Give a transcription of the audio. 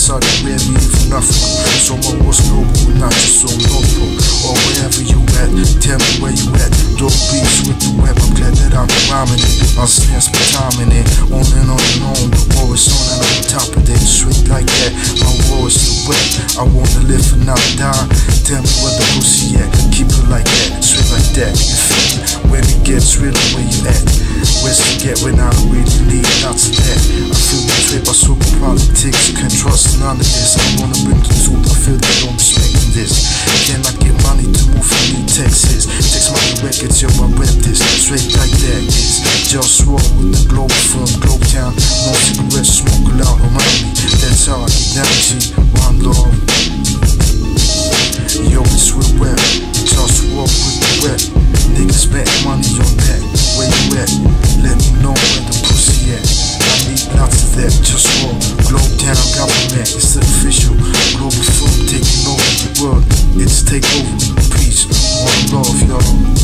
Saudi Arabia, even Africa. So my war's global, not just on North Pole or wherever you at. Tell me where you at. Dope beats with the web. I'm glad that I'm rhyming it. I'll spend some time in it. On and on and on. The war is on and on top of it. Straight like that. My war is the wet. I wanna live and not die. Tell me where the pussy at. Keep it like that. Straight like that. You feel me? When it gets real, where you at? Where's to get when I don't really need lots of that? I feel betrayed by super politics. Can't trust none of this. I wanna bring the truth. I feel they don't respect this. Can I get money to move from New Texas? Text my records, yo, I rep this. Straight like that is JustWar with the Globalfirm, Globetown. No cigarettes, smoke loud around me. That's how I get down, G. One love. Yo, it's real rap. JustWar with the rep. Niggas bet money on that. Where you at? Let me know where the pussy at. I need lots of that. JustWar, Globetown, government. It's official. Globalfirm taking over the world. It's takeover. Peace. One love, y'all.